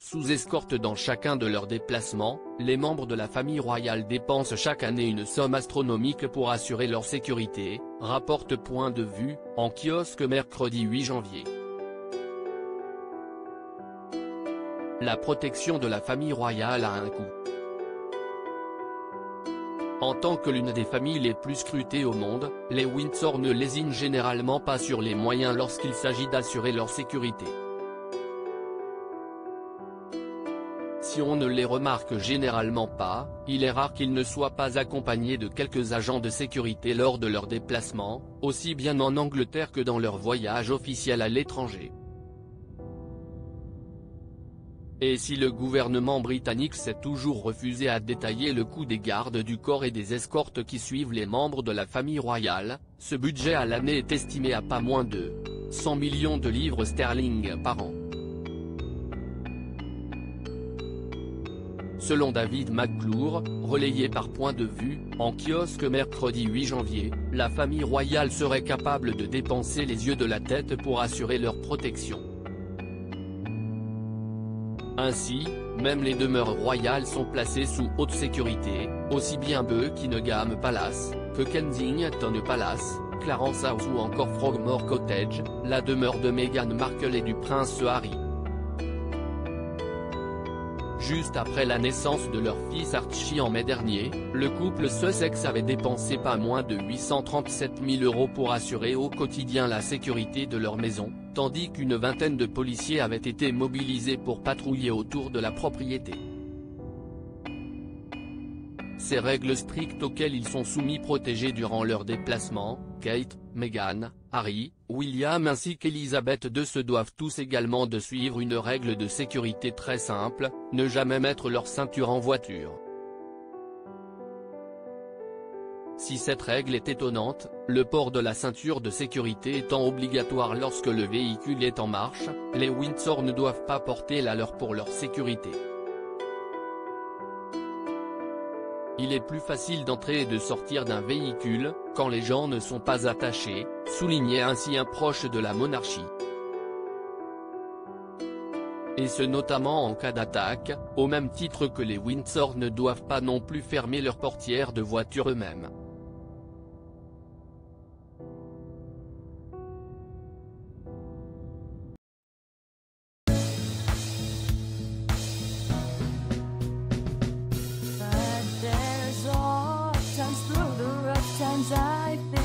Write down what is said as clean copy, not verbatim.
Sous escorte dans chacun de leurs déplacements, les membres de la famille royale dépensent chaque année une somme astronomique pour assurer leur sécurité, rapporte Point de Vue, en kiosque mercredi 8 janvier. La protection de la famille royale a un coût. En tant que l'une des familles les plus scrutées au monde, les Windsor ne lésinent généralement pas sur les moyens lorsqu'il s'agit d'assurer leur sécurité. Si on ne les remarque généralement pas, il est rare qu'ils ne soient pas accompagnés de quelques agents de sécurité lors de leurs déplacements, aussi bien en Angleterre que dans leurs voyages officiels à l'étranger. Et si le gouvernement britannique s'est toujours refusé à détailler le coût des gardes du corps et des escortes qui suivent les membres de la famille royale, ce budget à l'année est estimé à pas moins de 100 millions de livres sterling par an. Selon David McClure, relayé par Point de Vue, en kiosque mercredi 8 janvier, la famille royale serait capable de dépenser les yeux de la tête pour assurer leur protection. Ainsi, même les demeures royales sont placées sous haute sécurité, aussi bien Buckingham Palace, que Kensington Palace, Clarence House ou encore Frogmore Cottage, la demeure de Meghan Markle et du prince Harry. Juste après la naissance de leur fils Archie en mai dernier, le couple Sussex avait dépensé pas moins de 837 000 € pour assurer au quotidien la sécurité de leur maison, tandis qu'une vingtaine de policiers avaient été mobilisés pour patrouiller autour de la propriété. Ces règles strictes auxquelles ils sont soumis protégés durant leurs déplacements, Kate, Meghan, Harry, William ainsi qu'Elizabeth II se doivent tous également de suivre une règle de sécurité très simple, ne jamais mettre leur ceinture en voiture. Si cette règle est étonnante, le port de la ceinture de sécurité étant obligatoire lorsque le véhicule est en marche, les Windsor ne doivent pas porter la leur pour leur sécurité. Il est plus facile d'entrer et de sortir d'un véhicule, quand les gens ne sont pas attachés, soulignait ainsi un proche de la monarchie. Et ce notamment en cas d'attaque, au même titre que les Windsor ne doivent pas non plus fermer leurs portières de voiture eux-mêmes. Times through the rough times I